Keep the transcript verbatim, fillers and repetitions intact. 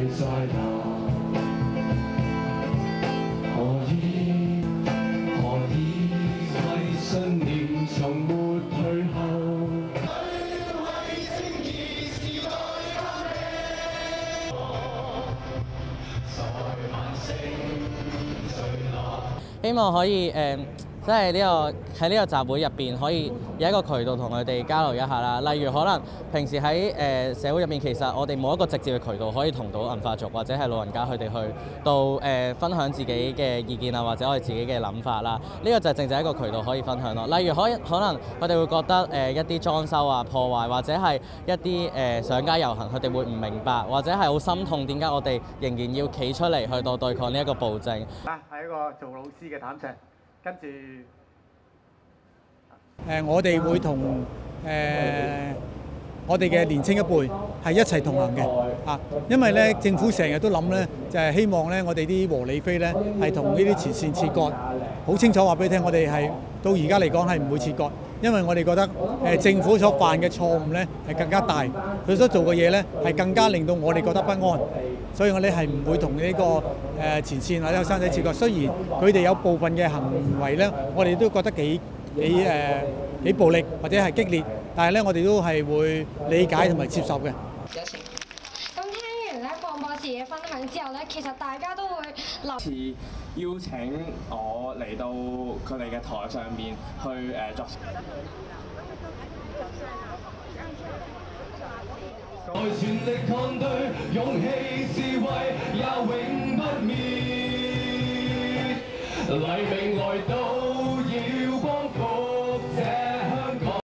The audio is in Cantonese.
在哪？何以何以為信念從沒退後？ 希望可以誒、呃，即係呢個喺呢個集會入邊，可以有一個渠道同佢哋交流一下啦。例如可能平時喺誒、呃、社會入邊，其實我哋冇一個直接嘅渠道可以同到銀髮族或者係老人家佢哋去到誒、呃、分享自己嘅意見啊，或者我哋自己嘅諗法啦。呢、這個就正正係一個渠道可以分享咯。例如可可能佢哋會覺得誒、呃、一啲裝修啊破壞，或者係一啲誒、呃、上街遊行，佢哋會唔明白，或者係好心痛點解我哋仍然要企出嚟去到對抗呢一個暴政。 啊，係一個做老師嘅膽石，跟住。 誒，我哋會同誒我哋嘅年青一輩係一齊同行嘅啊，因為咧政府成日都諗咧，就係希望咧我哋啲和理非咧係同呢啲前線切割，好清楚話俾你聽，我哋係到而家嚟講係唔會切割，因為我哋覺得誒政府所犯嘅錯誤咧係更加大，佢所做嘅嘢咧係更加令到我哋覺得不安，所以我哋係唔會同呢個誒前線或者後生仔切割。雖然佢哋有部分嘅行為咧，我哋都覺得幾幾誒幾暴力或者係激烈，但係咧我哋都係會理解同埋接受嘅。 咁聽完咧鄺博士嘅分享之後咧，其實大家都會留。 次邀請我嚟到佢哋嘅台上面去誒作。 在全力抗對，勇氣智慧也永不滅，黎明來到。